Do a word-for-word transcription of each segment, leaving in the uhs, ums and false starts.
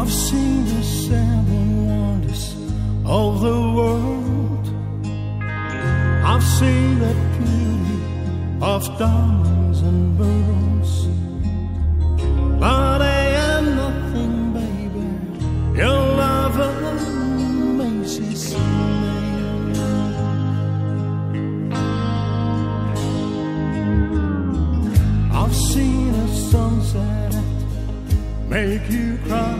I've seen the seven wonders of the world. I've seen the beauty of diamonds and pearls, but I am nothing, baby. Your love amazes me. I've seen a sunset make you cry,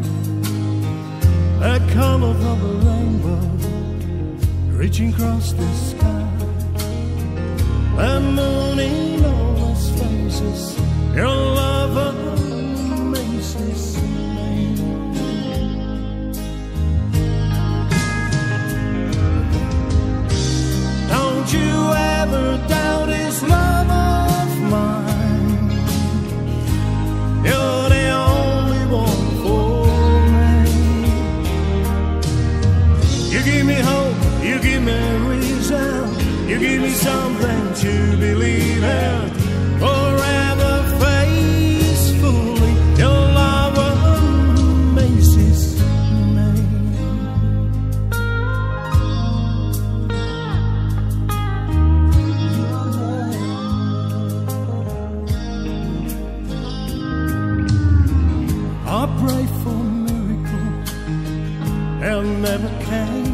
the colors of a rainbow reaching across the sky, the moon in all its faces. Your love amazes me. Don't you ever doubt His love of mine. You're the only one for me. You give me hope, you give me reason, you give me something to believe in. Forever faithfully, your love amazes me. I pray for a miracle, and never came.